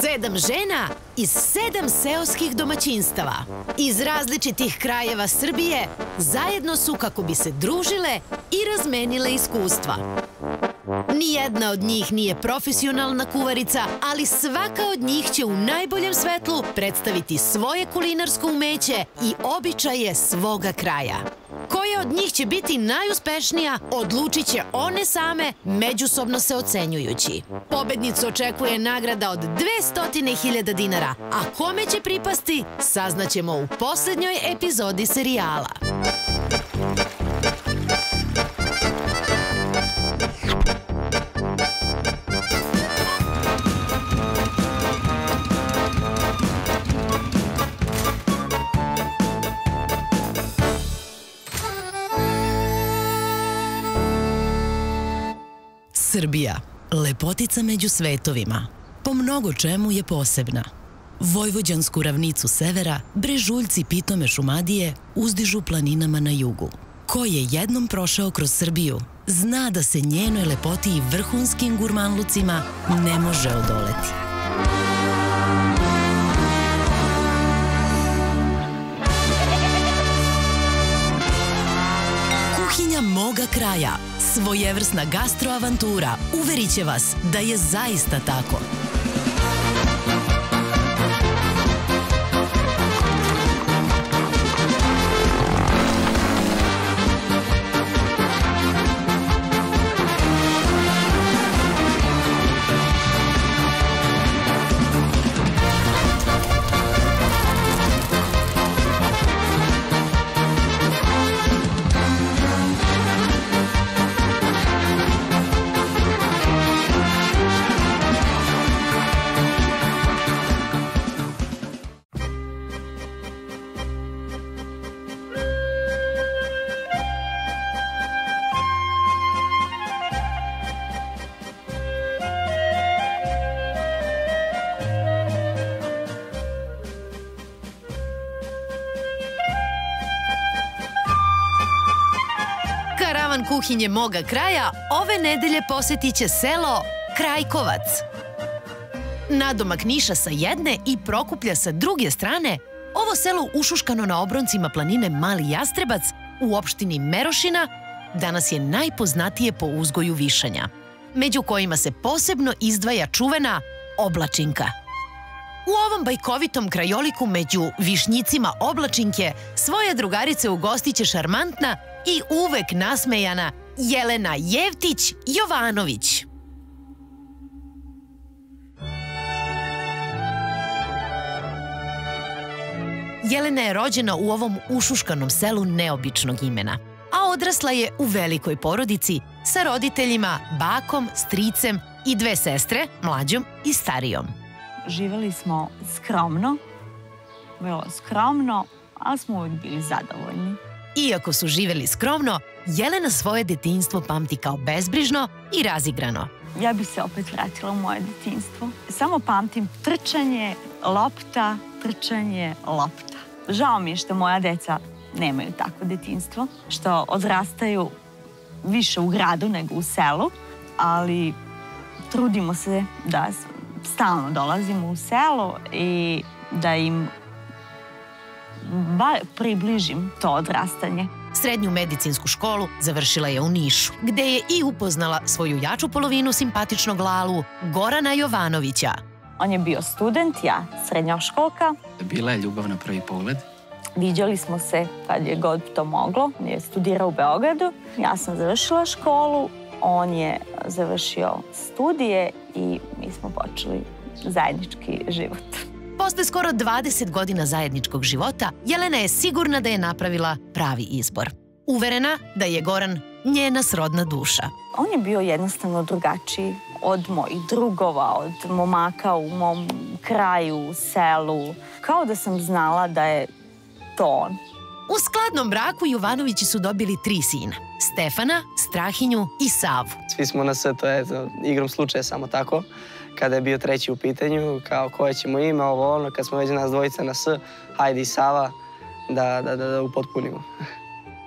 7 žena iz 7 seoskih domaćinstava. Iz različitih krajeva Srbije zajedno su kako bi se družile i razmenile iskustva. Nijedna od njih nije profesionalna kuvarica, ali svaka od njih će u najboljem svetlu predstaviti svoje kulinarsko umeće i običaje svoga kraja. Koja od njih će biti najuspešnija, odlučit će one same, međusobno se ocenjujući. Pobednicu očekuje nagrada od 200.000 dinara, a kome će pripasti, saznaćemo u poslednjoj epizodi serijala. Srbija, lepotica među svetovima, po mnogo čemu je posebna. Vojvođansku ravnicu severa, brežuljci pitome Šumadije uzdižu planinama na jugu. Ko je jednom prošao kroz Srbiju, zna da se njenoj lepoti i vrhunskim gurmanlucima ne može odoleti. Kuhinja moga kraja, svojevrsna gastroavantura, uverit će vas da je zaista tako. Karavan kuhinje moga kraja ove nedelje posetit će selo Krajkovac. Nadomak Niša sa jedne i Prokuplja sa druge strane, ovo selo ušuškano na obroncima planine Mali Jastrebac u opštini Merošina danas je najpoznatije po uzgoju višanja, među kojima se posebno izdvaja čuvena oblačinka. U ovom bajkovitom krajoliku među višnjicima oblačinke svoje drugarice ugostit će šarmantna i uvek nasmejana Jelena Jevtić-Jovanović. Jelena je rođena u ovom ušuškanom selu neobičnog imena, a odrasla je u velikoj porodici sa roditeljima, bakom, stricem i 2 sestre, mlađom i starijom. Živeli smo skromno, vrlo skromno, ali smo uvijek bili zadovoljni. Iako su živeli skromno, Jelena svoje detinjstvo pamti kao bezbrižno i razigrano. Ja bih se opet vratila u moje detinjstvo. Samo pamtim trčanje, lopta, trčanje, lopta. Žao mi je što moja deca nemaju takvo detinjstvo, što odrastaju više u gradu nego u selu, ali trudimo se da stalno dolazimo u selo i da im približim to odrastanje. Srednju medicinsku školu završila je u Nišu, gde je i upoznala svoju jaču polovinu simpatičnog Lalu, Gorana Jovanovića. On je bio student, ja srednjoškolka. Bila je ljubav na prvi pogled. Viđali smo se kad je god to moglo. On je studirao u Beogradu. Ja sam završila školu, on je završio studije i mi smo počeli zajednički život. Posle skoro 20 godina zajedničkog života, Jelena je sigurna da je napravila pravi izbor. Uverena da je Goran njena srodna duša. On je bio jednostavno drugačiji od mojih drugova, od momaka u mom kraju, selu. Kao da sam znala da je to on. U skladnom braku Jovanovići su dobili 3 sina. Stefana, Strahinju i Savu. Svi smo na S, to je igrom slučaja samo tako. Kada je bio treći u pitanju, kao koje ćemo ime, ovo ono, kad smo već nas dvojica na S, hajde i Sava da upotpunimo.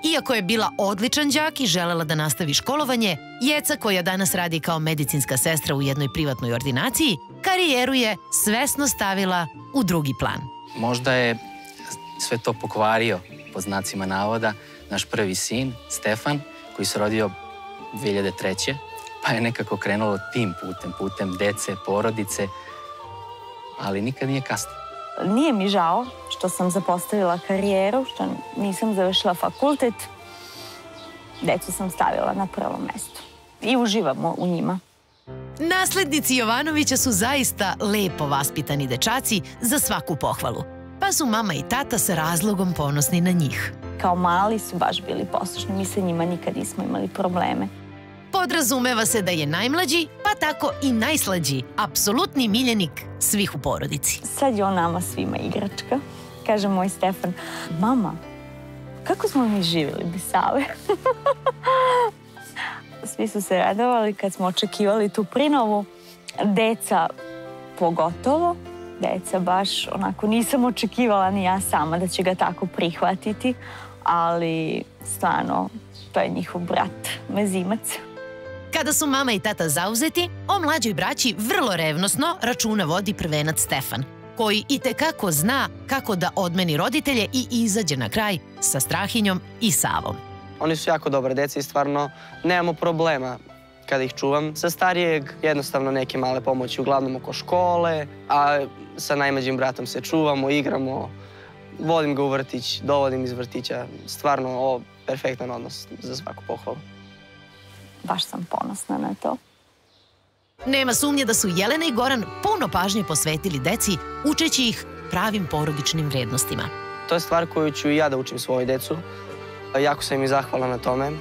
Iako je bila odličan đak i želela da nastavi školovanje, Jeca, koja danas radi kao medicinska sestra u jednoj privatnoj ordinaciji, karijeru je svesno stavila u drugi plan. Možda je sve to pokvario, pod znacima navoda, naš prvi sin, Stefan, koji se rodio 2003. Pa je nekako krenulo tim putem dece, porodice, ali nikad nije kasno. Nije mi žao što sam zapostavila karijeru, što nisam završila fakultet. Decu sam stavila na prvo mesto i uživamo u njima. Naslednici Jovanovića su zaista lepo vaspitani dečaci za svaku pohvalu, pa su mama i tata s razlogom ponosni na njih. Kao mali su baš bili poslušni, mi sa njima nikad nismo imali probleme. Podrazumeva se da je najmlađi, pa tako i najslađi, apsolutni miljenik svih u porodici. Sad je on nama svima igračka. Kaže moj Stefan, mama, kako smo mi živjeli bez Save? Svi su se radovali kad smo očekivali tu prinovu. Deca pogotovo. Deca baš onako nisam očekivala ni ja sama da će ga tako prihvatiti, ali stvarno to je njihov brat, mezimac. Kada su mama i tata zauzeti, o mlađoj braći vrlo revnosno računa vodi prvenac Stefan, koji itekako zna kako da odmeni roditelje i izađe na kraj sa Strahinjom i Savom. Oni su jako dobre deca i stvarno nemamo problema kada ih čuvam. Sa starijeg jednostavno neke male pomoći, uglavnom oko škole, a sa najmlađim bratom se čuvamo, igramo, vodim ga u vrtić, dovodim iz vrtića. Stvarno perfektan odnos za svaku pohvalu. Baš sam ponosna na to. Nema sumnje da su Jelena i Goran puno pažnje posvetili deci, učeći ih pravim porodičnim vrednostima. To je stvar koju ću i ja da učim svoju decu. Jako sam im zahvalan na tome.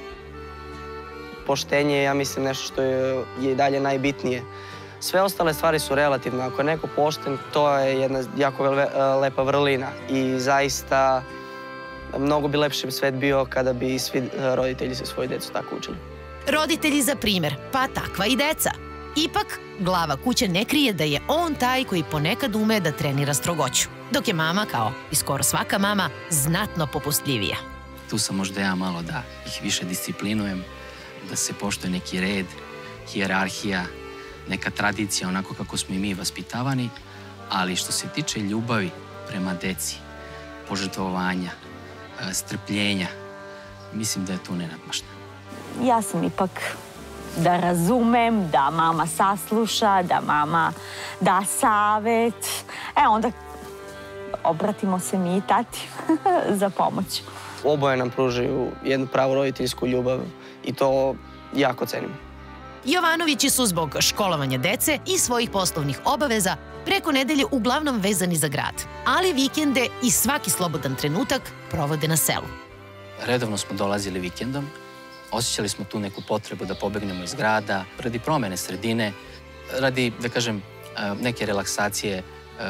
Poštenje je, ja mislim, nešto što je i dalje najbitnije. Sve ostale stvari su relativne. Ako je neko pošten, to je jedna jako lepa vrlina. I zaista mnogo bi lepši svet bio kada bi svi roditelji se svoju decu tako učili. Roditelji za primer, pa takva i deca. Ipak, glava kuće ne krije da je on taj koji ponekad ume da trenira strogoću, dok je mama, kao i skoro svaka mama, znatno popustljivija. Tu sam možda ja malo da ih više disciplinujem, da se poštuje neki red, hijerarhija, neka tradicija, onako kako smo i mi vaspitavani, ali što se tiče ljubavi prema deci, požrtvovanja, strpljenja, mislim da je tu nenadmašna. Ja sam ipak da razumem, da mama sasluša, da mama da savet. Onda obratimo se mi i tati za pomoć. Oboje nam pružaju jednu pravu roditeljsku ljubav i to jako cenim. Jovanovići su zbog školovanja dece i svojih poslovnih obaveza preko nedelje uglavnom vezani za grad, ali vikende i svaki slobodan trenutak provode na selu. Redovno smo dolazili vikendom, osjećali smo tu neku potrebu da pobegnemo iz grada, radi promene sredine, radi, da kažem, neke relaksacije.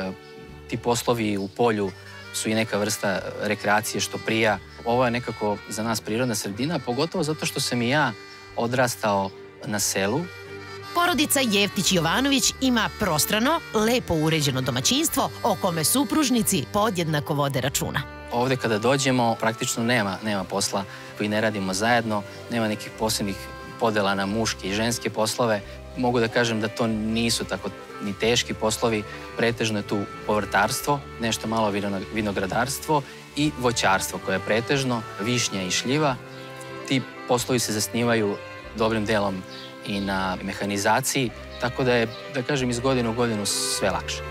Ti poslovi u polju su i neka vrsta rekreacije što prija. Ovo je nekako za nas prirodna sredina, pogotovo zato što sam i ja odrastao na selu. Porodica Jevtić-Jovanović ima prostrano, lepo uređeno domaćinstvo o kome supružnici podjednako vode računa. Ovde kada dođemo praktično nema posla koji ne radimo zajedno, nema nekih posebnih podela na muške i ženske poslove. Mogu da kažem da to nisu tako ni teški poslovi, pretežno je tu povrtarstvo, nešto malo vinogradarstvo i voćarstvo koje je pretežno, višnja i šljiva. Ti poslovi se zasnivaju dobrim delom i na mehanizaciji, tako da je, da kažem, iz godine u godinu sve lakše.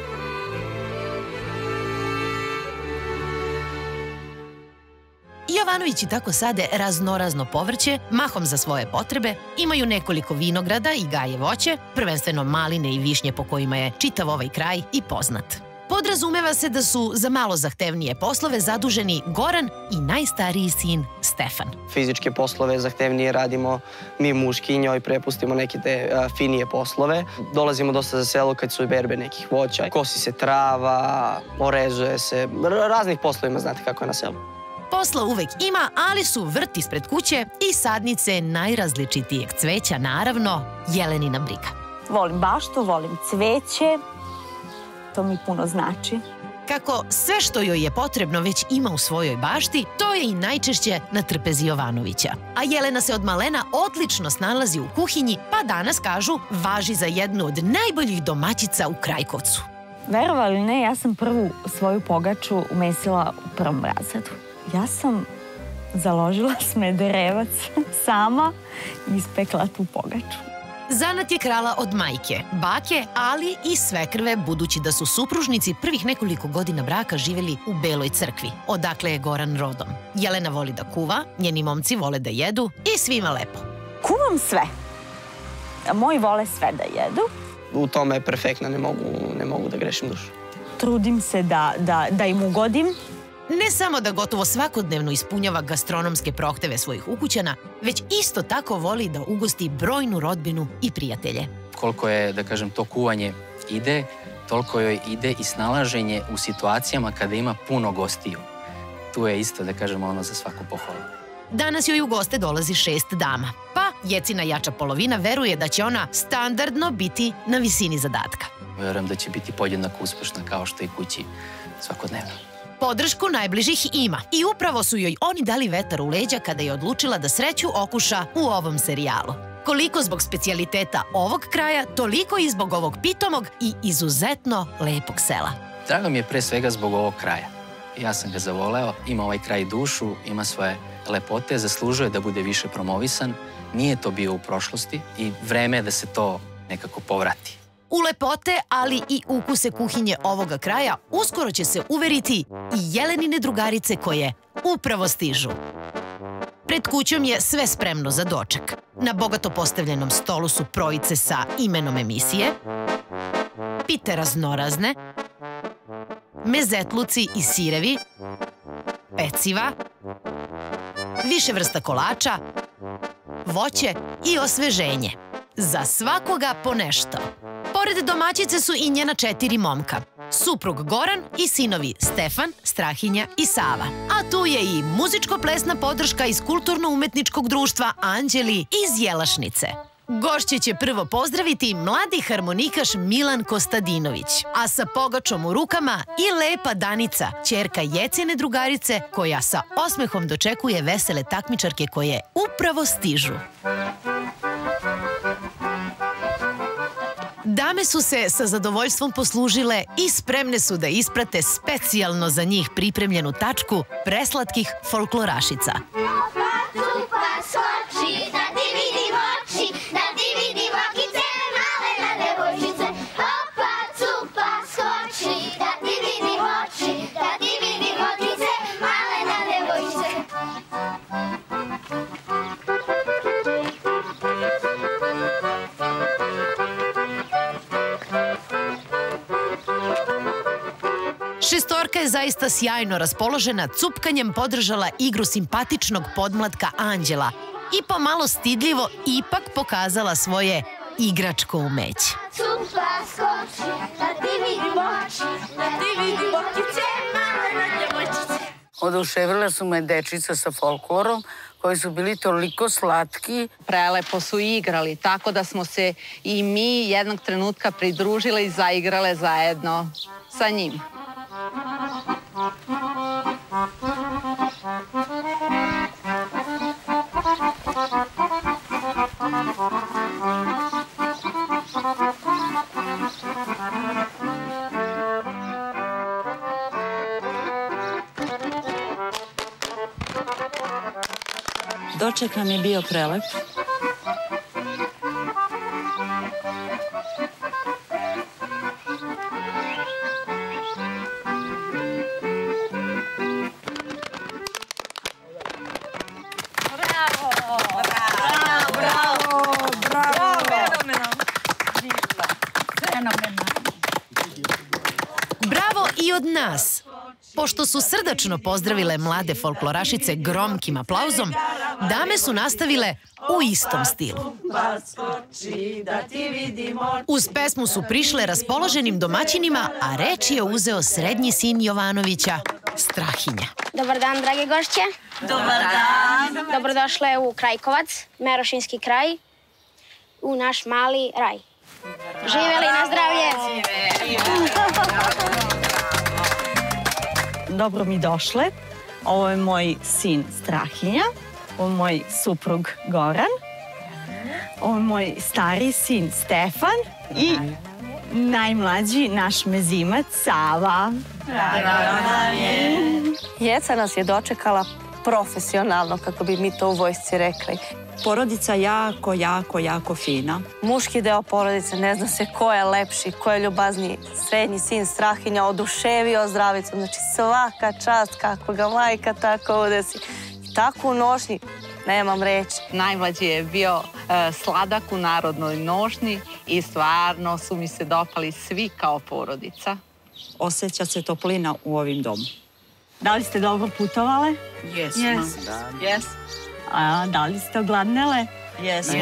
Jovanovići tako sade raznorazno povrće, mahom za svoje potrebe, imaju nekoliko vinograda i gaje voće, prvenstveno maline i višnje po kojima je čitav ovaj kraj i poznat. Podrazumeva se da su za malo zahtevnije poslove zaduženi Goran i najstariji sin Stefan. Fizičke poslove zahtevnije radimo mi muški i njoj prepustimo neke te finije poslove. Dolazimo dosta za selo kad su berbe nekih voća, kosi se trava, orezuje se, raznih poslovima, znate kako je na selu. Posla uvek ima, ali su vrt ispred kuće i sadnice najrazličitijeg cveća, naravno, Jelenina briga. Volim baštu, volim cveće, to mi puno znači. Kako sve što joj je potrebno već ima u svojoj bašti, to je i najčešće na trpezi Jovanovića. A Jelena se od malena odlično snalazi u kuhinji, pa danas, kažu, važi za jednu od najboljih domaćica u Krajkovcu. Verovali ili ne, ja sam prvu svoju pogaču umesila u prvom razredu. Ja sam založila smederevac sama i ispekla tu pogaču. Zanat je krala od majke, bake, ali i svekrve, budući da su supružnici prvih nekoliko godina braka živjeli u Beloj crkvi, odakle je Goran rodom. Jelena voli da kuva, njeni momci vole da jedu i svima lepo. Kuvam sve. Moji vole sve da jedu. U tome je perfektna, ne mogu da grešim dušu. Trudim se da im ugodim. Ne samo da gotovo svakodnevno ispunjava gastronomske prohteve svojih ukućana, već isto tako voli da ugosti brojnu rodbinu i prijatelje. Koliko je, da kažem, to kuvanje ide, toliko joj ide i snalaženje u situacijama kada ima puno gostiju. Tu je isto, da kažem, ono za svaku pohvalu. Danas joj u goste dolazi 6 dama, pa Jecina jača polovina veruje da će ona standardno biti na visini zadatka. Verujem da će biti podjednako uspešna kao što i kući svakodnevno. Podršku najbližih ima i upravo su joj oni dali vetar u leđa kada je odlučila da sreću okuša u ovom serijalu. Koliko zbog specijaliteta ovog kraja, toliko i zbog ovog pitomog i izuzetno lepog sela. Drago mi je pre svega zbog ovog kraja. Ja sam ga zavoleo, ima ovaj kraj dušu, ima svoje lepote, zaslužuje da bude više promovisan. Nije to bio u prošlosti i vreme je da se to nekako povrati. U lepote, ali i ukuse kuhinje ovoga kraja uskoro će se uveriti i Jelenine drugarice koje upravo stižu. Pred kućom je sve spremno za doček. Na bogato postavljenom stolu su projice sa imenom emisije, pite raznorazne, mezetluci i sirevi, peciva, više vrsta kolača, voće i osveženje. Za svakoga po nešto. Pored domaćice su i njena 4 momka. Suprug Goran i sinovi Stefan, Strahinja i Sava. A tu je i muzičko-plesna podrška iz kulturno-umetničkog društva Anđeli iz Jelašnice. Gošće će prvo pozdraviti mladi harmonikaš Milan Kostadinović, a sa pogačom u rukama i lepa Danica, ćerka Jecine drugarice, koja sa osmehom dočekuje vesele takmičarke koje upravo stižu. Dame su se sa zadovoljstvom poslužile i spremne su da isprate specijalno za njih pripremljenu tačku preslatkih folklorašica. Šestorka je zaista sjajno raspoložena, cupkanjem podržala igru simpatičnog podmlatka Anđela i pomalo stidljivo ipak pokazala svoje igračko umeće. Oduševila su me dečica sa folklorom, koji su bili toliko slatki. Prelepo su igrali, tako da smo se i mi jednog trenutka pridružile i zaigrale zajedno sa njim. Doček nam je bio prelep. Bravo i od nas! Pošto su srdačno pozdravile mlade folklorašice gromkim aplauzom, dame su nastavile u istom stilu. Uz pesmu su prišle raspoloženim domaćinima, a reč je uzeo srednji sin Jovanovića, Strahinja. Dobar dan, drage gošće. Dobar dan! Dobrodošle u Krajkovac, Merošinski kraj, u naš mali raj. Živeli na zdravlje! dobro mi došle. Ovo je moj sin Strahinja, ovo je moj suprug Goran, ovo je moj stari sin Stefan i najmlađi naš mezimac Sava. Jeca nas je dočekala profesionalno, kako bi mi to u vojsci rekli. Porodica jako, jako, jako fina. Muški deo porodice, ne zna se ko je lepši, ko je ljubazniji. Srednji sin Strahinja oduševio zdravicom, znači svaka čast kako ga majka tako udesi. I tako u nošnji, nemam reći. Najmlađi je bio sladak u narodnoj nošnji i stvarno su mi se dopali svi kao porodica. Osjeća se toplina u ovim domu. Da li ste dobro putovale? Jesmo. Jes. A da li ste ogladnele? Jesmo.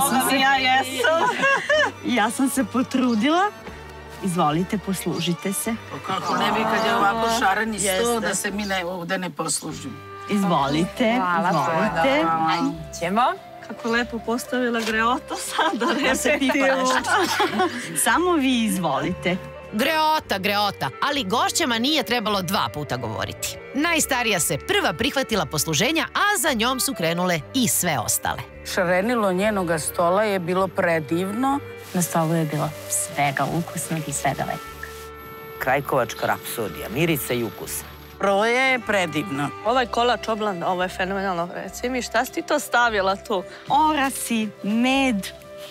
Ja sam se potrudila. Izvolite, poslužite se. Kako ne bi kad je ovako šareni sto, da se mi ovde ne poslužimo. Izvolite, izvolite. Ćemo. Kako lepo postavila greota sada, repetiju. Samo vi izvolite. Greota, ali gošćama nije trebalo 2 puta govoriti. Najstarija se prva prihvatila posluženja, a za njom su krenule i sve ostale. Šarenilo njenoga stola je bilo predivno. Na stolu je bilo svega ukusnog i svega lepog. Krajkovačka rapsodija, mirica i ukusa. Proje je predivno. Ovaj kolač oblanda, ovo je fenomenalno. Reci mi, šta si ti to stavila tu? Orasi, med,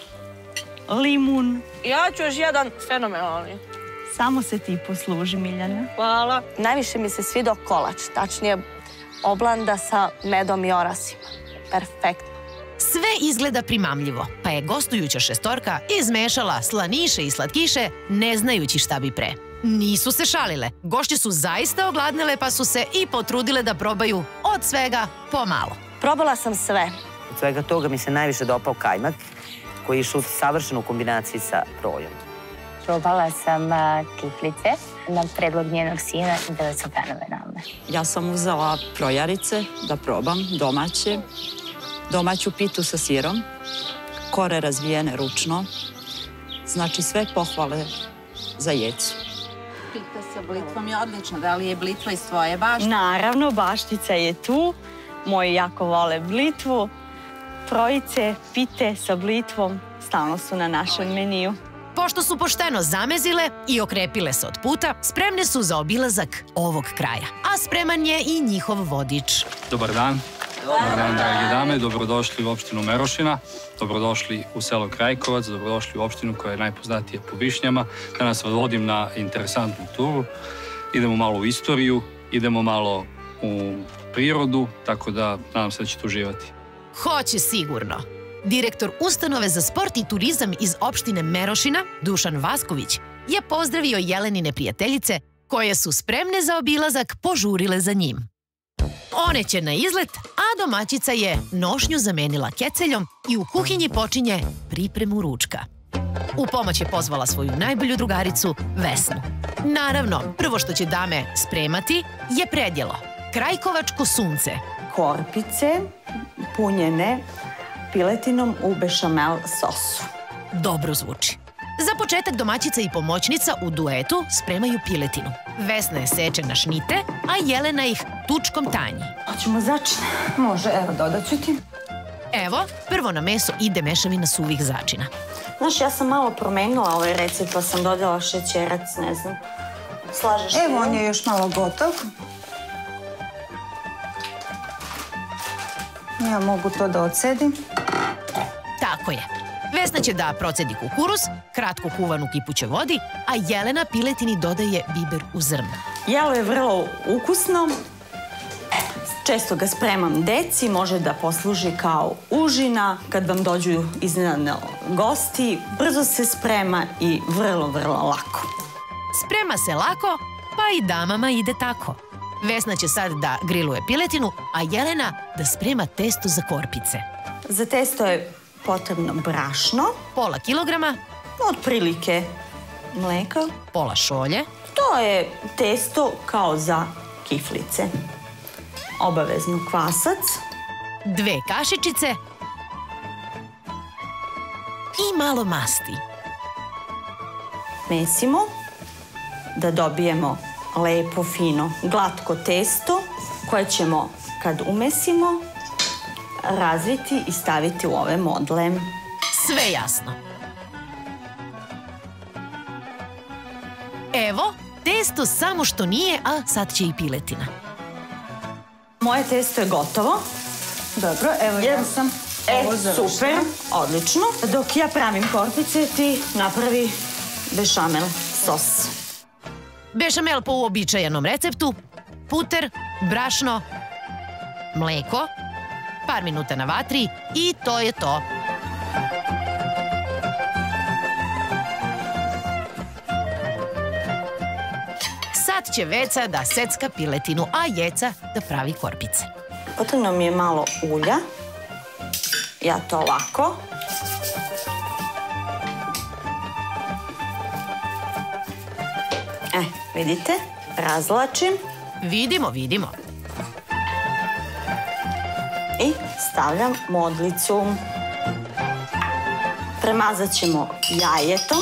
limun. Ja ću još jedan fenomenalni. Samo se ti posluži, Miljana. Hvala. Najviše mi se svidao kolač, tačnije oblanda sa medom i orasima. Perfektno. Sve izgleda primamljivo, pa je gostujuća šestorka izmešala slaniše i slatkiše, ne znajući šta bi pre. Nisu se šalile, gošće su zaista ogladnele, pa su se i potrudile da probaju od svega pomalo. Probala sam sve. Od svega toga mi se najviše dopao kajmak, koji je išao savršeno u kombinaciji sa projom. Probala sam kiflice na predlog njenog sina i bile su fenomenalne. Ja sam uzela projarice da probam, domaće. Domaću pitu sa sirom, kore razvijene ručno. Znači sve pohvale za Jecu. Pita sa blitvom je odlično. Da li je blitva iz tvoje bašte? Naravno, baštica je tu. Moji jako vole blitvu. Projice, pite sa blitvom stalno su na našem meniju. Pošto su pošteno zamezile i okrepile se od puta, spremne su za obilazak ovog kraja. A spreman je i njihov vodič. Dobar dan. Dobar dan, drage dame. Dobrodošli u opštinu Merošina. Dobrodošli u selo Krajkovac. Dobrodošli u opštinu koja je najpoznatija po višnjama. Danas vas vodim na interesantnu turu. Idemo malo u istoriju, idemo malo u prirodu, tako da nadam se da ćete uživati. Hoće sigurno. Direktor Ustanove za sport i turizam iz opštine Merošina, Dušan Vasković, je pozdravio Jelenine prijateljice koje su spremne za obilazak požurile za njim. One će na izlet, a domaćica je nošnju zamenila keceljom i u kuhinji počinje pripremu ručka. U pomoć je pozvala svoju najbolju drugaricu, Vesnu. Naravno, prvo što će dame spremati je predjelo. Krajkovačko sunce. Korpice punjene piletinom u bešamel sosu. Dobro zvuči. Za početak domaćica i pomoćnica u duetu spremaju piletinu. Vesna je seče na šnite, a Jelena ih tučkom tanji. Hoćemo začine? Može, evo dodat ću ti. Evo, prvo na meso ide mešavina suvih začina. Znaš, ja sam malo promenila ovaj recept, pa sam dodala šećerac, ne znam. Slažeš se? Evo, on je još malo gotov. Ja mogu to da odsedim. Tako je. Vesna će da procedi kukuruz, kratko kuvan u kipuće vodi, a Jelena piletini dodaje biber u zrnu. Jelo je vrlo ukusno. Često ga spremam deci, može da posluži kao užina kad vam dođu iznenadno gosti. Brzo se sprema i vrlo, vrlo lako. Sprema se lako, pa i damama ide tako. Vesna će sad da griluje piletinu, a Jelena da sprema testo za korpice. Za testo je potrebno brašno. Pola kilograma. Otprilike mleka. Pola šolje. To je testo kao za kiflice. Obavezno kvasac. 2 kašičice. I malo masti. Mesimo da dobijemo lepo, fino, glatko testo koje ćemo, kad umesimo, razviti i staviti u ove modle. Sve jasno. Evo, testo samo što nije, a sad će i piletina. Moje testo je gotovo. Dobro, evo ja sam ovo završila. Super, odlično. Dok ja pravim korpice, ti napravi bešamel sos. Bešamel po uobičajenom receptu, puter, brašno, mleko, par minuta na vatri i to je to. Sad će Veca da secka piletinu, a Jeca da pravi korpice. Potrebno mi je malo ulja. Ja to ovako. Vidite, razlačim. Vidimo, vidimo. I stavljam modlicu. Premazat ćemo jajetom.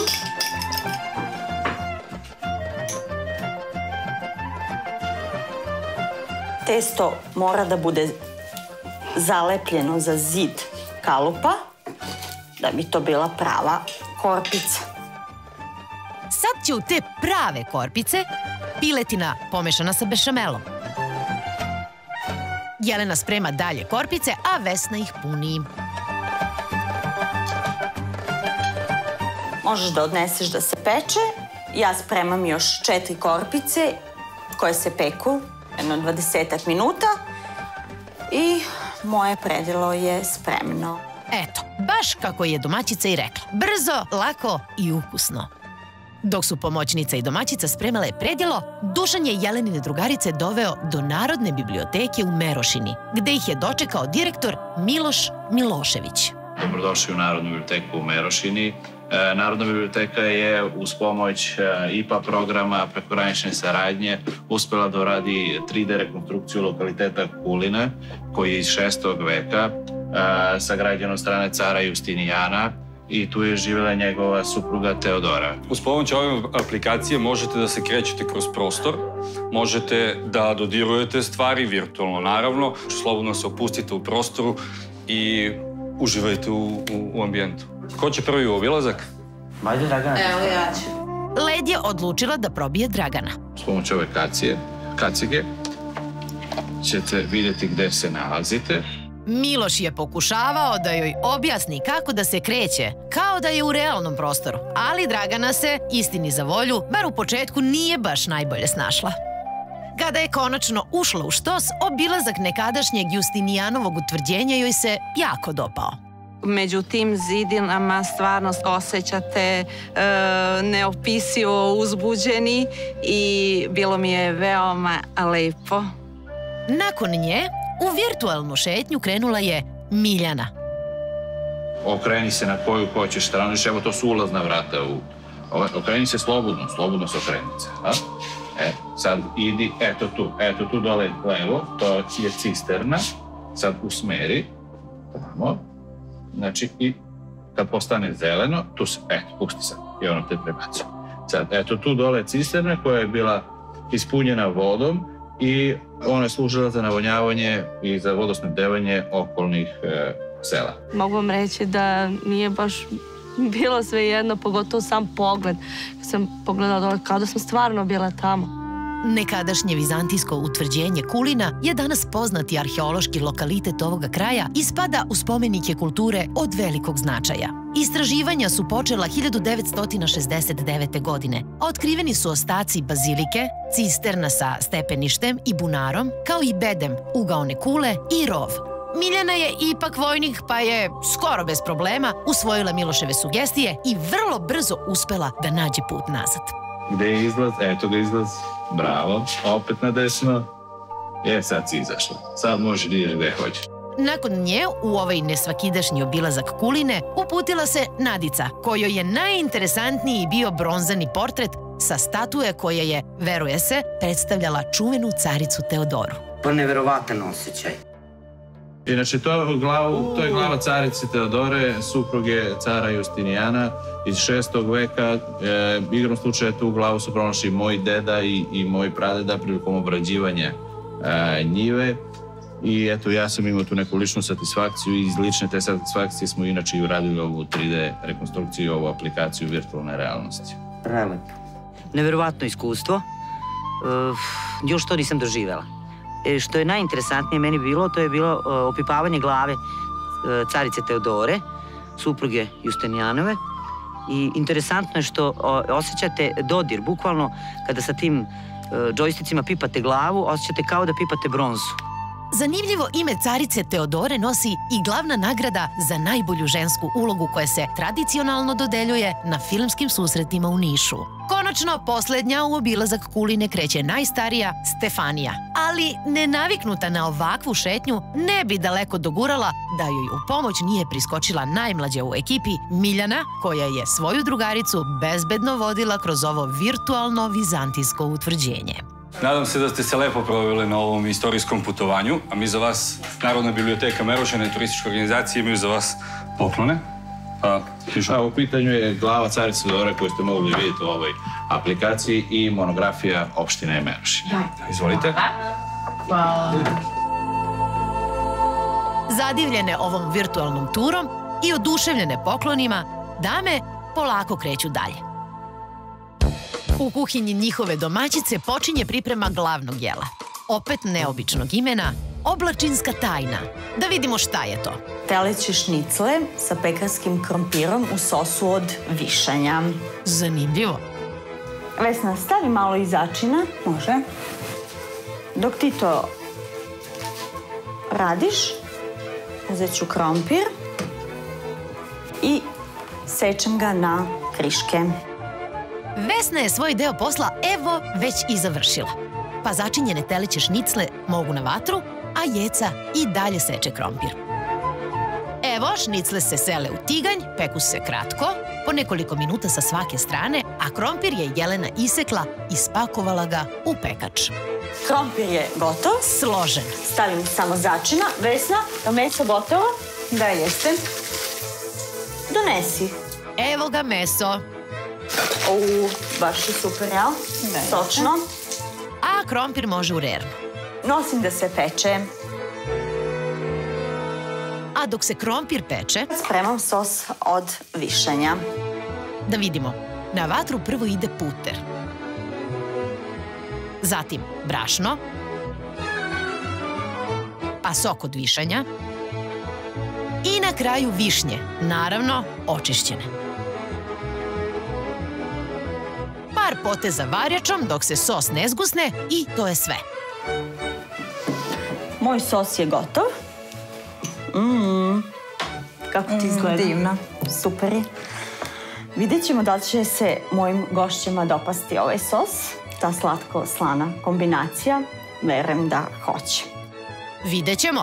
Testo mora da bude zalepljeno za zid kalupa, da bi to bila prava korpica. Sad će u te prave korpice piletina pomešana sa bešamelom. Jelena sprema dalje korpice, a Vesna ih puni. Možeš da odneseš da se peče. Ja spremam još 4 korpice koje se peku jedno 20 minuta i moje predjelo je spremno. Eto, baš kako je domaćica i rekla. Brzo, lako i ukusno. Dok su pomoćnica i domaćica spremale predjelo, Dušan je Jelenine drugarice doveo do Narodne biblioteke u Merošini, gde ih je dočekao direktor Miloš Milošević. Dobrodošli u Narodnu biblioteku u Merošini. Narodna biblioteka je uz pomoć IPA programa prekogranične saradnje uspela da uradi 3D rekonstrukciju lokaliteta Kuline, koji je iz 6. veka, sagrađen od strane cara Justinijana, i tu je živjela njegova supruga Teodora. Uz pomoć ove aplikacije možete da se krećete kroz prostor, možete da dodirujete stvari virtualno, naravno. Slobodno se opustite u prostoru i uživajte u ambijentu. Ko će prvi u obilazak? Ajde, Dragana. Evo ja ću. Led je odlučila da probije Dragana. S pomoć ove kacige ćete vidjeti gde se nalazite. Miloš je pokušavao da joj objasni kako da se kreće, kao da je u realnom prostoru. Ali Dragana se, istini za volju, bar u početku nije baš najbolje snašla. Kada je konačno ušla u štos, obilazak nekadašnjeg Justinijanovog utvrđenja joj se jako dopao. Među tim zidinama stvarno osjećate neopisivo uzbuđeni i bilo mi je veoma lepo. Nakon nje, u virtualnu šetnju krenula je Miljana. Okreni se na koju hoćeš stranu, evo to su ulazna vrata. Okreni se slobodno se okreni se. Sad idi, eto tu dole levo, to je cisterna, sad usmeri, tamo, znači i kad postane zeleno, tu se, pusti sad i ono te prebacuje. Sad, eto tu dole je cisterna koja je bila ispunjena vodom i ona je služila za navodnjavanje i za vodosnabdevanje okolnih sela. Mogu vam reći da nije baš bilo sve jedno, pogotovo sam pogled. Kad sam pogledala dole, kao da sam stvarno bila tamo. Nekadašnje vizantijsko utvrđenje Kulina je danas poznati arheološki lokalitet ovoga kraja i spada u spomenike kulture od velikog značaja. Istraživanja su počela 1969. godine. Otkriveni su ostaci bazilike, cisterna sa stepeništem i bunarom, kao i bedem, ugaone kule i rov. Miljana je ipak vojnik, pa je skoro bez problema usvojila Miloševe sugestije i vrlo brzo uspela da nađe put nazad. Gde je izlaz? Eto ga izlaz. Bravo. Opet na desno. Sad si izašla. Sad možeš da ideš gde hoćeš. Nakon nje, u ovaj nesvakidašnji obilazak Kuline, uputila se Nadica, kojoj je najinteresantniji bio bronzani portret sa statue koja je, veruje se, predstavljala čuvenu caricu Teodoru. Pa neverovatan osjećaj. Inače, to je glava carice Teodore, supruge cara Justinijana iz 6. veka. Igrom slučaja tu glavu su pronašli moj deda i moj pradeda prilikom obrađivanja njive. I eto, ja sam imao tu neku ličnu satisfakciju i iz lične te satisfakcije smo inače i uradili ovu 3D rekonstrukciju i ovu aplikaciju virtualne realnosti. Prelepo. Neverovatno iskustvo. Još to nisam doživela. Što je najinteresantnije meni bilo, to je bilo opipavanje glave carice Teodore, supruge Justinijanove. I interesantno je što osjećate dodir, bukvalno kada sa tim džojsticima pipate glavu, osjećate kao da pipate bronzu. Zanimljivo ime carice Teodore nosi i glavna nagrada za najbolju žensku ulogu koja se tradicionalno dodeljuje na filmskim susretima u Nišu. Konačno, poslednja u obilazak Kuline kreće najstarija Stefanija. Ali, nenaviknuta na ovakvu šetnju, ne bi daleko dogurala da joj u pomoć nije priskočila najmlađa u ekipi, Miljana, koja je svoju drugaricu bezbedno vodila kroz ovo virtualno vizantijsko utvrđenje. Nadam se da ste se lepo proveli na ovom istorijskom putovanju, a mi za vas, Narodna biblioteka Merošina i turistička organizacija imaju za vas poklone. U pitanju je glava carice Teodore koju ste mogli vidjeti u ovoj aplikaciji i monografija opštine Merošina. Izvolite. Hvala. Zadivljene ovom virtualnom turom i oduševljene poklonima, dame polako kreću dalje. U kuhinji njihove domaćice počinje priprema glavnog jela. Opet neobičnog imena, oblačinska tajna. Da vidimo šta je to. Teleće šnicle sa pekarskim krompirom u sosu od višanja. Zanimljivo. Vesna, stavi malo i začina. Može. Dok ti to radiš, uzet ću krompir i sečem ga na kriške. Vesna je svoj deo posla evo već i završila. Pa začinjene teleće šnicle mogu na vatru, a Jeca i dalje seče krompir. Evo, šnicle se sele u tiganj, peku se kratko, po nekoliko minuta sa svake strane, a krompir je Jelena isekla i spakovala ga u pekač. Krompir je gotov. Složen. Stavim samo začina. Vesna, je meso gotovo? Da, jeste. Donesi. Evo ga meso. Baš je super, jel? Sočno. A krompir može u rernu. Nosim da se peče. A dok se krompir peče... Spremam sos od višanja. Da vidimo. Na vatru prvo ide puter. Zatim brašno. Pa sok od višanja. I na kraju višnje. Naravno, očišćene. Par poteza varjačom dok se sos ne zgusne i to je sve. Moj sos je gotov. Kako ti izgleda? Divno. Super je. Vidjet ćemo da li će se mojim gošćima dopasti ovaj sos. Ta slatko-slana kombinacija. Verujem da hoće. Vidjet ćemo.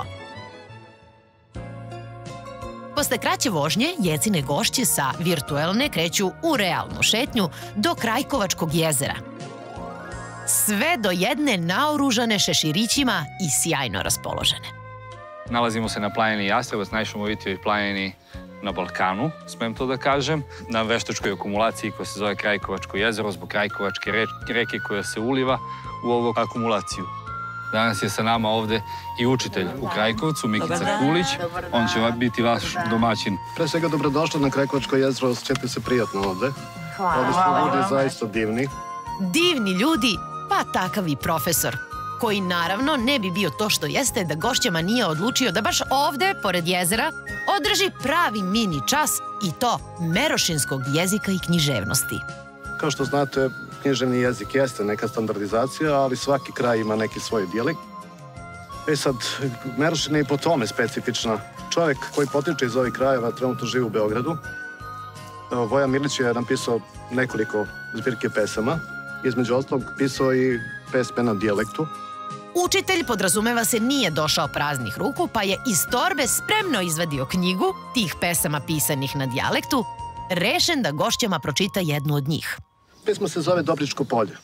Posle kraće vožnje, Jecine gošće sa virtuelne kreću u realnu šetnju do Krajkovačkog jezera. Sve do jedne naoružane šeširićima i sjajno raspoložene. Nalazimo se na planini Jastrebac, najšumovitijoj planini na Balkanu, smem to da kažem, na veštačkoj akumulaciji koja se zove Krajkovačko jezero zbog Krajkovačke reke koja se uliva u ovu akumulaciju. Danas je sa nama ovde i učitelj u Krajkovcu, Mikica Kulić. On će biti vaš domaćin. Pre svega dobrodošli na Krajkovačko jezero, osjećate se prijatno ovde. Hvala. Ovde su ljudi zaista divni. Divni ljudi, pa takav i profesor, koji naravno ne bi bio to što jeste da gošćama nije odlučio da baš ovde, pored jezera, održi pravi mini čas i to merošinskog jezika i književnosti. Kao što znate, književni jezik jeste neka standardizacija, ali svaki kraj ima neki svoj dijalekt. Sad, Merošina je i po tome specifična. Čovjek koji potiče iz ovih krajeva trenutno živi u Beogradu. Voja Milić je napisao nekoliko zbirke pesama. Između ostalog pisao i pesme na dijalektu. Učitelj, podrazumeva se, nije došao praznih ruku, pa je iz torbe spremno izvadio knjigu tih pesama pisanih na dijalektu, rešen da gošćama pročita jednu od njih. Pesma se zove Dobričko polje.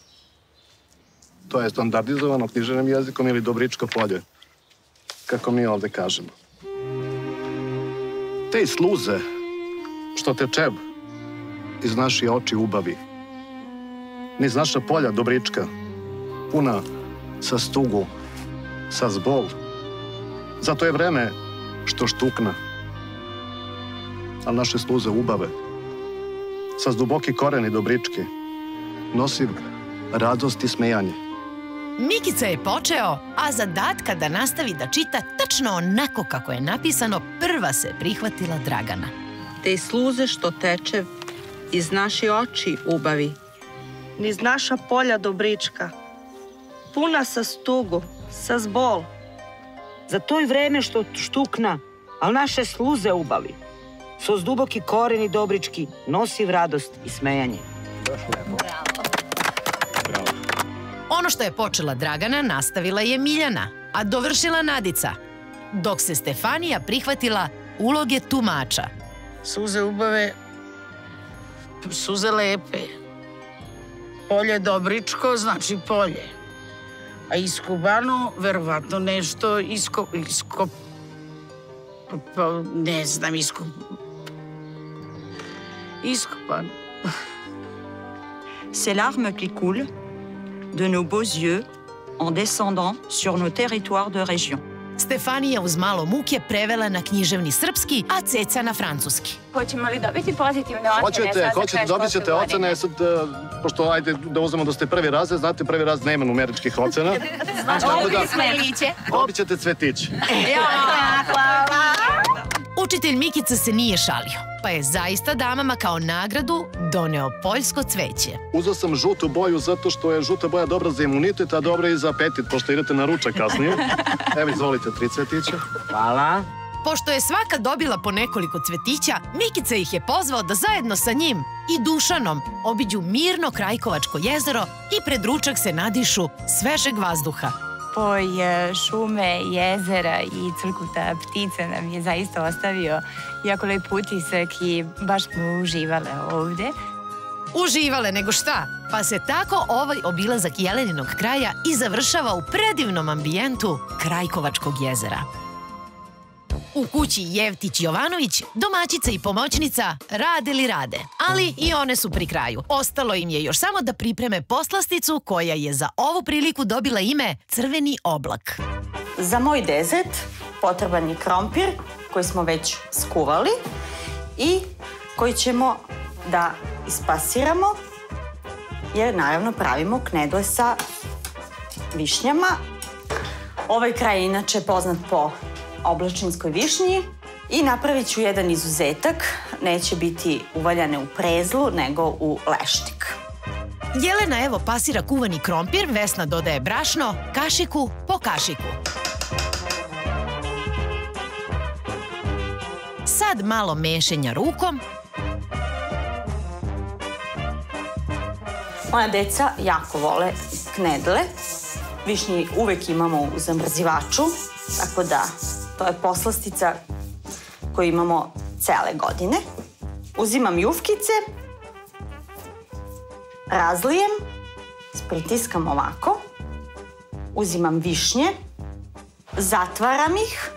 To je standardizovano književnim jezikom ili Dobričko polje, kako mi ovde kažemo. Te sluze što teče iz naših oči ubavi, niz naša polja dobrička, puna sa stugu, sa zbol. Zato je vreme što štukna, ali naše sluze ubave, sa duboki koreni dobrički, nosiv radost i smejanje. Mikica je počeo, a zadatka da nastavi da čita tačno onako kako je napisano, prva se prihvatila Dragana. Te sluze što teče iz naši oči ubavi. Niz naša polja dobrička, puna sa stugu, sa zbol. Za to je vreme što štukna, ali naše sluze ubavi. Sos duboki koreni dobrički, nosiv radost i smejanje. Ono što je počela Dragana, nastavila je Miljana, a dovršila Nadica, dok se Stefanija prihvatila uloge tumača. Suze ubave, suze lepe. Polje dobričko znači polje. A iskubano, verovatno nešto ne znam, iskopano. Ces larmes qui coulent de nos beaux yeux en descendant sur nos territoires de région. Stefanija uz malo muke prevela na književni srpski, a Ceca na francuski. Hoćemo li dobiti pozitivne ocene? Hoćete, dobit ćete ocene, sad, pošto ajde da uzmemo da ste prvi razred, znate prvi razred nema numeričkih ocena. Dobit ćete cvetić. Učitelj Mikica se nije šalio, pa je zaista damama kao nagradu doneo poljsko cveće. Uzeo sam žutu boju zato što je žuta boja dobra za imunitet, a dobra i za apetit, pošto idete na ručak kasnije. Evo, izvolite, 3 cvetića. Hvala. Pošto je svaka dobila po nekoliko cvetića, Mikica ih je pozvao da zajedno sa njim i Dušanom obiđu mirno Krajkovačko jezero i pred ručak se nadišu svežeg vazduha. Poj šume, jezera i crkuta ptica nam je zaista ostavio jako lep utisak i baš smo uživale ovde. Uživale nego šta? Pa se tako ovaj obilazak Jeleninog kraja i završava u predivnom ambijentu Krajkovačkog jezera. U kući Jevtić-Jovanović domaćica i pomoćnica rade li rade, ali i one su pri kraju. Ostalo im je još samo da pripreme poslasticu koja je za ovu priliku dobila ime Crveni oblak. Za moj dezert potreban je krompir koji smo već skuvali i koji ćemo da ispasiramo jer naravno pravimo knedle sa višnjama. Ovaj kraj je inače poznat po oblačinskoj višnji i napravit ću jedan izuzetak. Neće biti uvaljane u prezlu, nego u lešnik. Jelena evo pasira kuvani krompir, Vesna dodaje brašno, kašiku po kašiku. Sad malo mešanja rukom. Moja deca jako vole knedle. Višnji uvek imamo u zamrzivaču, tako da to je poslastica koju imamo cele godine. Uzimam jufkice, razlijem, spritiskam ovako, uzimam višnje, zatvaram ih.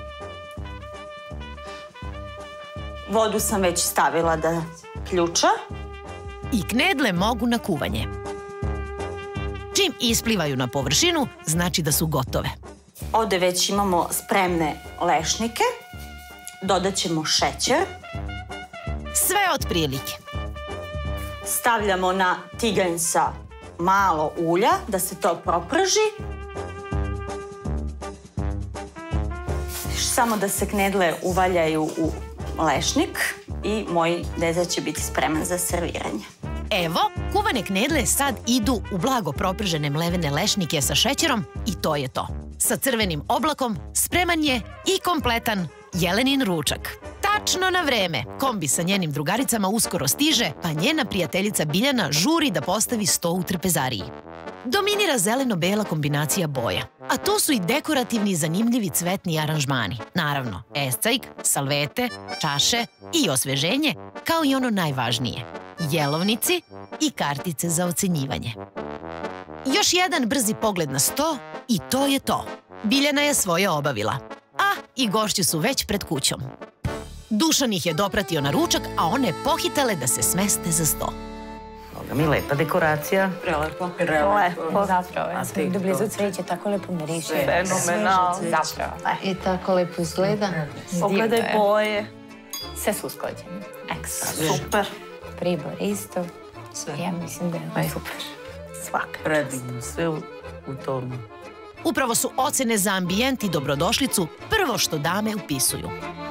Vodu sam već stavila da ključa. I knedle mogu na kuvanje. Čim isplivaju na površinu, znači da su gotove. Ovde već imamo spremne lešnike. Dodat ćemo šećer. Sve od prilike. Stavljamo na tiganj sa malo ulja da se to proprži. Samo da se knedle uvaljaju u lešnik i moj dezert će biti spreman za serviranje. Evo, kuvane knedle sad idu u blago propržene mlevene lešnike sa šećerom i to je to. Sa crvenim oblakom spreman je i kompletan Jelenin ručak. Tačno na vreme, kombi sa njenim drugaricama uskoro stiže, pa njena prijateljica Biljana žuri da postavi sto u trpezariji. Dominira zeleno-bela kombinacija boja, a tu su i dekorativni i zanimljivi cvetni aranžmani. Naravno, escajk, salvete, čaše i osveženje, kao i ono najvažnije, jelovnici i kartice za ocenjivanje. Još jedan brzi pogled na sto i to je to. Biljana je svoje obavila, a i gošći su već pred kućom. Dušan ih je dopratio na ručak, a one pohitale da se smeste za sto. Boga mi, lepa dekoracija. Prelepo. Lepo. Zapravo, ja sam do blizu cveće, tako lepo miriše. Fenomenalno. Zapravo. I tako lepo izgleda. Pogledaj boje. Sve su usklađene. Ekstra. Super. Pribor isto. Sve. Ja mislim da je super. Svaka. Predivno, sve u tonu. Upravo su ocene za ambijent i dobrodošlicu prvo što dame upisuju.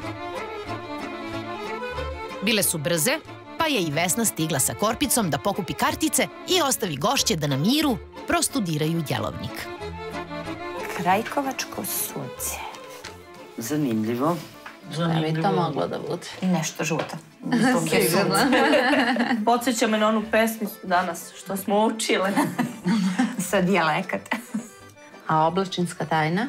Bile su brze, pa je i Vesna stigla sa korpicom da pokupi kartice i ostavi gošće da na miru prostudiraju jelovnik. Krajkovačko sunce. Zanimljivo. Šta bi to moglo da bude? Nešto žuto. Sigurno. Podsjeća me na onu pesmicu danas što smo učile. Sa dijalekata. A oblačinska tajna?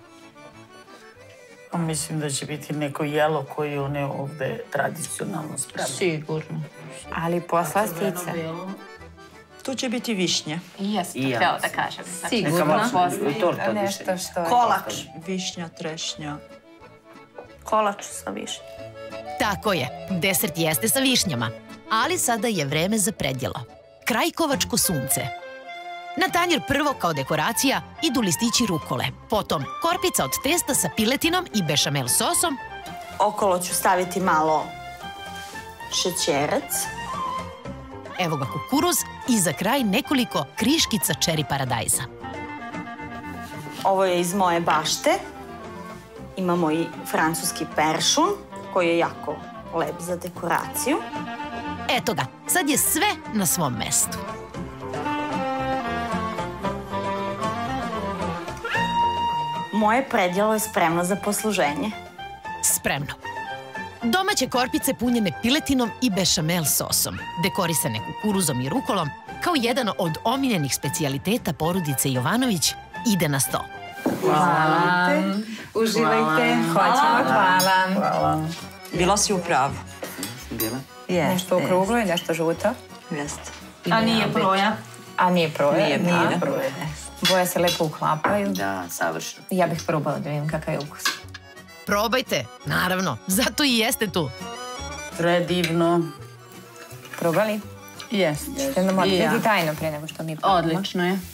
Mislim da će biti neko jelo koje one ovde tradicionalno spremaju. Sigurno. Ali poslastica. Tu će biti višnje. I ja sam to htjela da kažem. Sigurno. Nešto što... Kolač. Višnja, trešnja. Kolač sa višnjom. Tako je, desert jeste sa višnjama, ali sada je vreme za predjelo. Krajkovačko sunce. Na tanjer prvo kao dekoracija idu listići rukole, potom korpica od testa sa piletinom i bešamel sosom. Okolo ću staviti malo šećerac. Evo ga kukuruz i za kraj nekoliko kriškica čeri paradajza. Ovo je iz moje bašte. Imamo i francuski peršun koji je jako lep za dekoraciju. Eto ga, sad je sve na svom mestu. Moje predjelo je spremno za posluženje. Spremno. Domaće korpice punjene piletinom i bešamel sosom, dekorisane kukuruzom i rukolom, kao jedan od omiljenih specijaliteta porodice Jovanović, ide na sto. Hvala. Uživajte. Hoćemo. Hvala. Bila si u pravu. Bila? Nešto okruglo i nešto žuto. Jeste. A nije broja. A nije proje? Nije proje. Boje se lepo uklapaju. Da, savršeno. Ja bih probala da vidim kakav je ukus. Probajte, naravno, zato i jeste tu. Predivno. Probali? Jeste. Ćete nam otkriti tajno prije nego što mi probamo. Odlično je.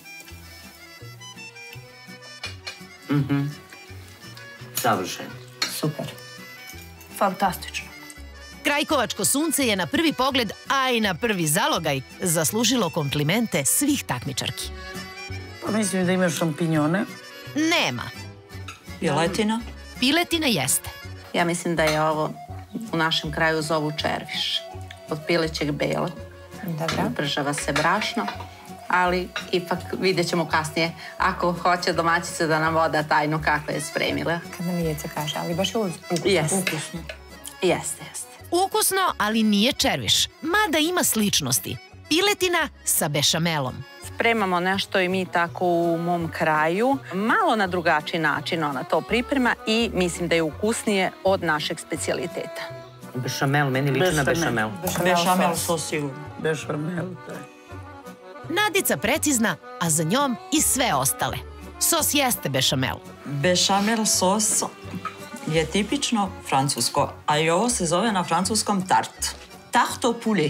Savršeno. Super. Fantastično. Krajkovačko sunce je na prvi pogled, a i na prvi zalogaj, zaslužilo komplimente svih takmičarki. Pa mislim da imaš šampinjone. Nema. Piletina? Piletina jeste. Ja mislim da je ovo u našem kraju zovu červiš. Od pilećeg bela. Dobro. Pržava se brašno, ali ipak vidjet ćemo kasnije ako hoće domaćica da nam voda tajno kako je spremila. Kad nam Jeca kaže, ali baš je ukusno. Jeste. Jeste. Ukusno, ali nije červiš, mada ima sličnosti. Piletina sa bešamelom. Spremamo nešto i mi tako u mom kraju. Malo na drugačiji način ona to priprema i mislim da je ukusnije od našeg specijaliteta. Bešamel, meni liči na bešamel. Bešamel sos sigurno. Bešamel, da. Nadica precizna, a za njom i sve ostale. Sos jeste bešamel. Bešamel sos je tipično francusko, a i ovo se zove na francuskom tart. Tart au poulet.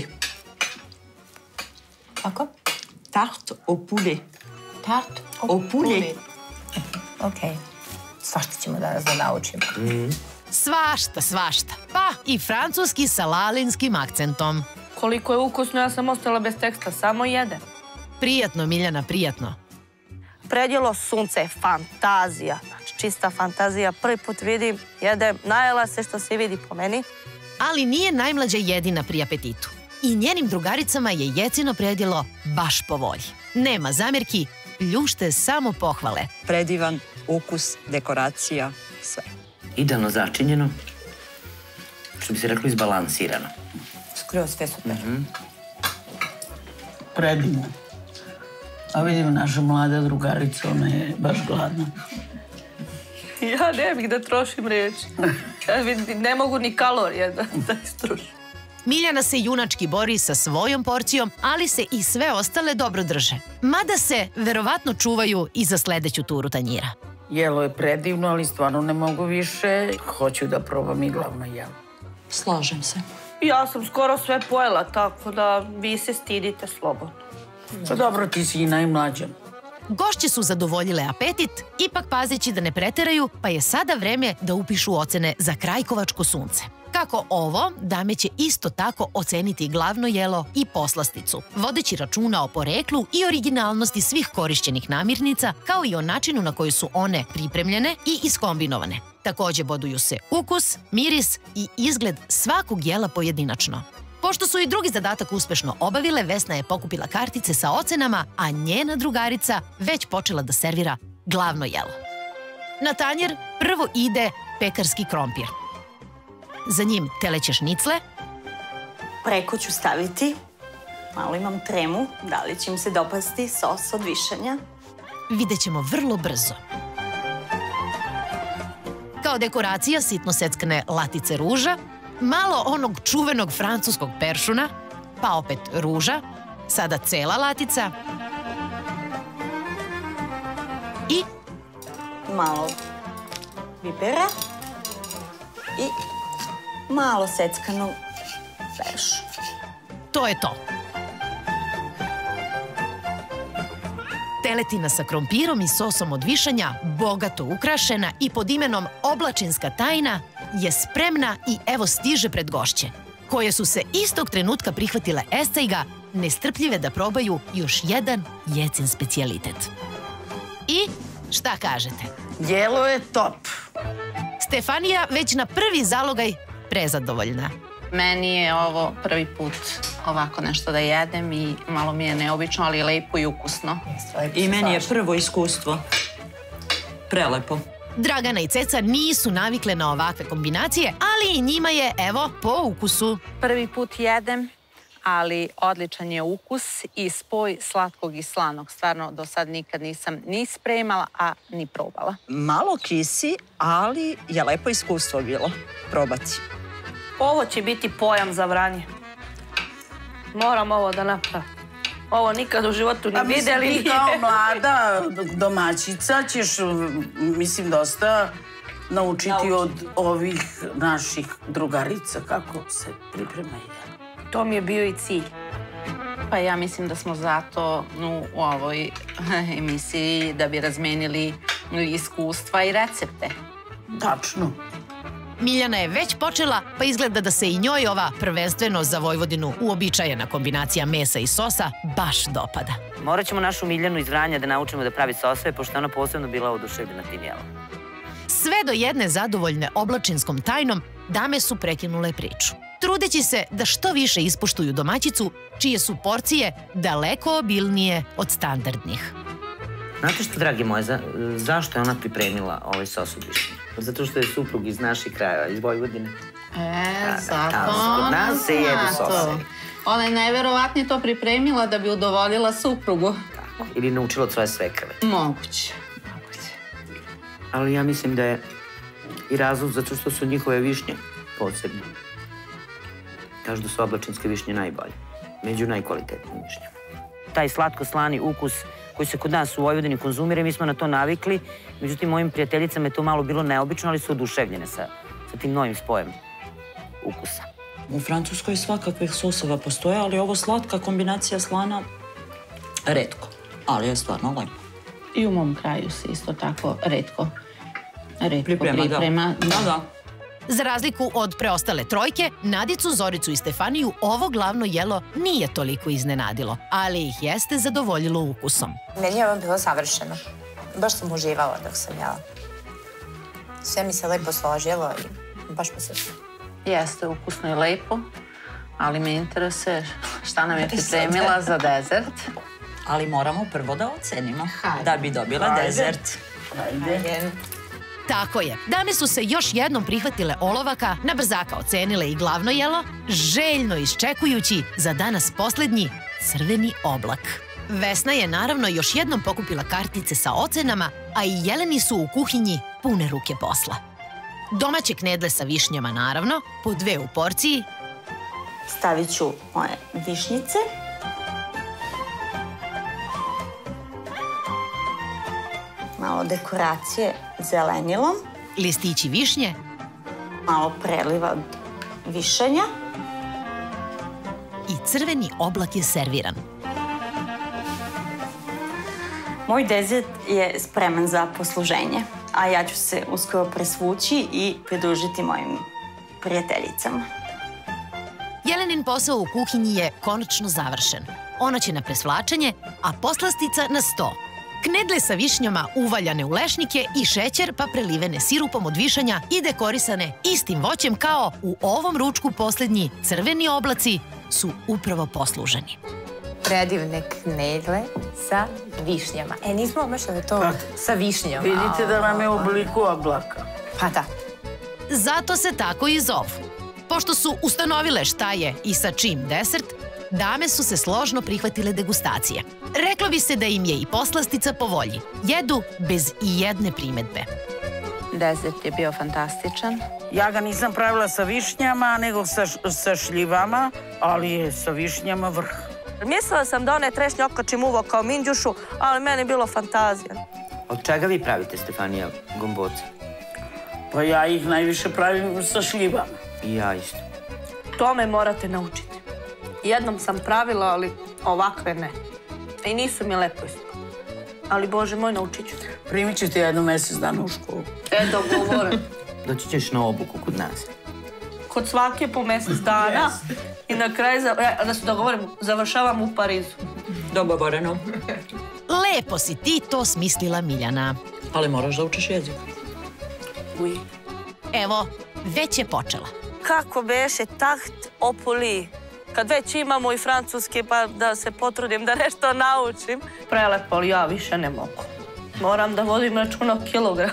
Kako? Tart au poulet. Tart au poulet. Ok. Svašta ćemo danas da naučimo. Svašta. Pa i francuski sa lalinskim akcentom. Koliko je ukusno, ja sam ostala bez teksta, samo jedan. Prijatno, Miljana, prijatno. Predjelo sunce je fantazija. Znači, čista fantazija. Prvi put vidim, jedem, najela se što se vidi po meni. Ali nije najmlađa jedina pri apetitu. I njenim drugaricama je Jecino predjelo baš po volji. Nema zamjerki, pljušte samo pohvale. Predivan ukus, dekoracija, sve. Idealno začinjeno, što bi se reklo izbalansirano. Skroz sve super. Predivno. A vidim naša mlada drugarica, ona je baš gladna. Ja ne bih da trošim reči. Ja ne mogu ni kalorije da istrošim. Miljana se junački bori sa svojom porcijom, ali se i sve ostale dobro drže. Mada se verovatno čuvaju i za sledeću turu tanjira. Jelo je predivno, ali stvarno ne mogu više. Hoću da probam i glavno jelo. Slažem se. Ja sam skoro sve pojela, tako da vi se stidite slobodno. Pa dobro, ti si i najmlađa. Gošće su zadovoljile apetit, ipak pazeći da ne preteraju, pa je sada vreme da upišu ocene za krajkovačko sunce. Kako ovo, dame će isto tako oceniti glavno jelo i poslasticu, vodeći računa o poreklu i originalnosti svih korišćenih namirnica, kao i o načinu na koji su one pripremljene i iskombinovane. Takođe boduju se ukus, miris i izgled svakog jela pojedinačno. Pošto su i drugi zadatak uspešno obavile, Vesna je pokupila kartice sa ocenama, a njena drugarica već počela da servira glavno jelo. Na tanjer prvo ide pekarski krompir. Za njim teleće šnicle. Preko ću staviti, malo imam tremu, da li će im se dopasti sos od višanja. Vidjet ćemo vrlo brzo. Kao dekoracija sitno seckane latice ruža, malo onog čuvenog francuskog peršuna, pa opet ruža, sada cela latica i malo pipera i malo seckanu peršu. To je to. Teletina sa krompirom i sosom od višanja, bogato ukrašena i pod imenom oblačinska tajna, je spremna i evo stiže pred gošće, koje su se istog trenutka prihvatile escejga, nestrpljive da probaju još jedan Jecin specijalitet. I šta kažete? Jelo je top. Stefanija već na prvi zalogaj prezadovoljna. Meni je ovo prvi put ovako nešto da jedem i malo mi je neobično, ali lepo i ukusno. I meni je prvo iskustvo. Prelepo. Dragana i Ceca nisu navikle na ovakve kombinacije, ali i njima je, evo, po ukusu. Prvi put jedem, ali odličan je ukus i spoj slatkog i slanog. Stvarno, do sad nikad nisam ni spremala, a ni probala. Malo kisi, ali je lepo iskustvo bilo probati. Ovo će biti pojam za vranje. Moram ovo da napravim. Ovo nikad u životu ne videli. Ti kao mlada domaćica ćeš, mislim, dosta naučiti od ovih naših drugarica kako se priprema jelo. To mi je bio i cilj. Pa ja mislim da smo zato u ovoj emisiji da bi razmenili iskustva i recepte. Tačno. Miljana je već počela, pa izgleda da se i njoj ova prvenstveno za Vojvodinu uobičajena kombinacija mesa i sosa baš dopada. Morat ćemo našu Miljanu iz Vranja da naučimo da pravi soseve, pošto je ona posebno bila oduševljena tim jelom. Sve do jedne zadovoljne oblačinskom tajnom, dame su prekinule priču, trudeći se da što više ispoštuju domaćicu, čije su porcije daleko obilnije od standardnih. Znate što, dragi moje, zašto je ona pripremila ovaj sos od višnje? Zato što je suprug iz naših krajeva, iz Vojvodine. Zato kod nas se jedu sosevi. Ona je najverovatnije to pripremila da bi udovoljila suprugu. Tako, ili naučila od svoje svekrve. Moguće. Ali ja mislim da je i razlog zato što su njihove višnje posebne. Kažu da su oblačinske višnje najbolje, među najkvalitetnijim višnjama. Taj slatko-slani ukus koji se kod nas u Vojvodini konzumira i mi smo na to navikli. Međutim, mojim prijateljicama je to malo bilo neobično, ali su oduševljene sa tim novim spojem ukusa. U Francuskoj svakakvih sosova postoje, ali ovo slatka kombinacija slana retko, ali je stvarno lepo. I u mom kraju se isto tako retko priprema. Da. Za razliku od preostale trojke, Nadicu, Zoricu i Stefaniju ovo glavno jelo nije toliko iznenadilo, ali ih jeste zadovoljilo ukusom. Meni je ovo bilo savršeno. Baš sam uživala dok sam jela. Sve mi se lepo složilo i baš mi se... Jeste ukusno i lepo, ali me interesuje šta nam je pripremila za dezert. Ali moramo prvo da ocenimo da bi dobila dezert. Ajde. Tako je. Dame su se još jednom prihvatile olovaka, na brzaka ocenile i glavno jelo, željno iščekujući za danas poslednji crveni oblak. Vesna je naravno još jednom pokupila kartice sa ocenama, a i Jeleni su u kuhinji pune ruke posla. Domaće knedle sa višnjama naravno, po 2 u porciji. Stavit ću moje višnjice. Malo dekoracije zelenilom. Listići višnje. Malo preliva od višenja. I crveni oblak je serviran. Moj dezert je spreman za posluženje, a ja ću se uskoro presvući i pridružiti mojim prijateljicama. Jelenin posao u kuhinji je konačno završen. Ona će na presvlačenje, a poslastica na sto. Knedle sa višnjama uvaljane u lešnike i šećer pa prelivene sirupom od višanja i dekorisane istim voćem kao u ovom ručku poslednji crveni oblaci su upravo posluženi. Predivne knedle sa višnjama. Nismo omašali to sa višnjama. Vidite da nam je u obliku oblaka. Pa da. Zato se tako i zovu. Pošto su ustanovile šta je i sa čim desert, dame su se složno prihvatile degustacije. Reklo bi se da im je i poslastica po volji. Jedu bez i jedne primedbe. Dezert je bio fantastičan. Ja ga nisam pravila sa višnjama, nego sa šljivama, ali je sa višnjama vrh. Mislila sam da one trešnje okačim uvo kao minđušu, ali meni je bilo fantazija. Od čega vi pravite, Stefanija, gomboce? Pa ja ih najviše pravim sa šljivama. I ja isto. To me morate naučiti. Jednom sam pravila, ali ovakve ne. I nisu mi lepo isto. Ali, Bože moj, naučit ću te. Primit ću ti jednu mesec dana u školu. Dogovorim. Doći ćeš na obuku kod nas. Kod svake po mesec dana. I na kraju, da se dogovorim, završavam u Parizu. Dogovoreno. Lepo si ti to smislila, Miljana. Ali moraš da učiš jezik. Uj. Evo, već je počela. Kako beše taht opuli? Kad već imamo i francuski, pa da se potrudim da nešto naučim. Prelepo, ali ja više ne mogu. Moram da vodim računa o kilograma.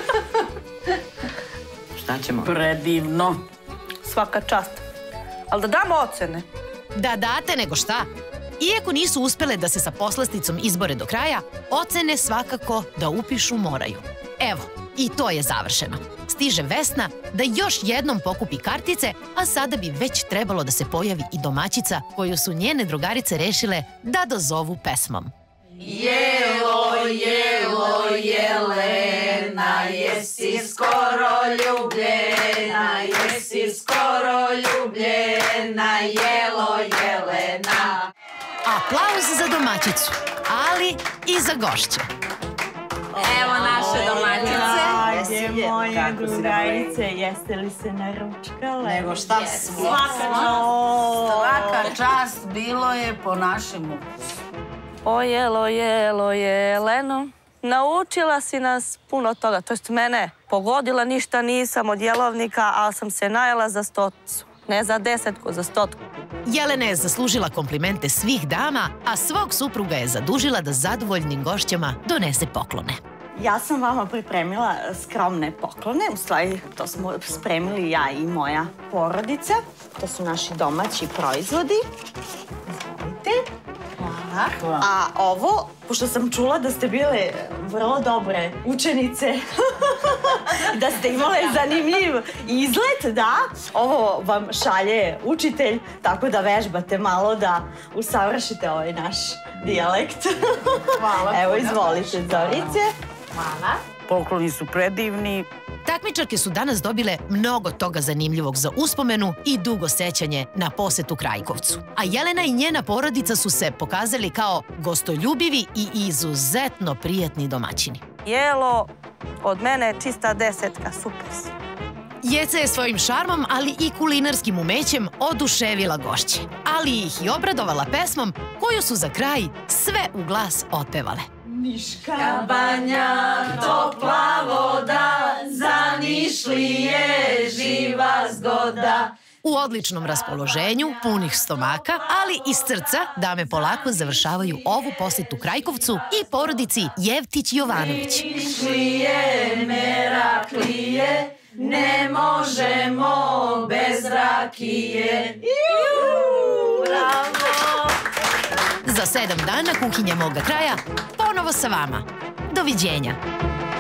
Šta ćemo? Predivno. Svaka čast. Ali da damo ocene. Da date nego šta? Iako nisu uspele da se sa poslasticom izbore do kraja, ocene svakako da upišu moraju. Evo, i to je završeno. Stiže Vesna da još jednom pokupi kartice, a sada bi već trebalo da se pojavi i domaćica koju su njene drugarice rešile da dozovu pesmom. Jelo, jelo, Jelena, jesi skoro ljubljena, jesi skoro ljubljena, jelo, Jelena. Aplauz za domaćicu, ali i za gošće. Evo naše domaćice. Ajde, moje drugarice, jeste li se naručkale? Nego šta svaka čast, bilo je po našem ukusu. O jelo, jelo, Jeleno, naučila si nas puno toga, to jest mene. Pogodila ništa nisam od jelovnika, ali sam se najela za 100. Ne za 10, za 100. Jelena je zaslužila komplimente svih dama, a svog supruga je zadužila da zadovoljnim gošćama donese poklone. Ja sam vama pripremila skromne poklone, u stvari to smo spremili ja i moja porodica. To su naši domaći proizvodi. Izvolite. Hvala. A ovo, pošto sam čula da ste bile vrlo dobre učenice, da ste imale zanimljiv izlet, da, ovo vam šalje učitelj, tako da vežbate malo da usavršite ovaj naš dijalekt. Hvala. Evo, izvolite, Zorice. Hvala. Pokloni su predivni. Takmičarke su danas dobile mnogo toga zanimljivog za uspomenu i dugo sećanje na posetu Krajkovcu. A Jelena i njena porodica su se pokazali kao gostoljubivi i izuzetno prijatni domaćini. Jelo, od mene čista 10, super si. Jeca je svojim šarmom, ali i kulinarskim umećem oduševila gošće, ali ih i obradovala pesmom koju su za kraj sve u glas otpevale. Niška banja, topla voda, za Nišlije živa zgoda. U odličnom raspoloženju, punih stomaka, ali iz srca, dame polako završavaju ovu posetu Krajkovcu i porodici Jevtić-Jovanović. Nišlije, Meraklije, ne možemo bez rakije. Bravo! Za 7 dana kuhinja moga kraja ponovo sa vama. Doviđenja!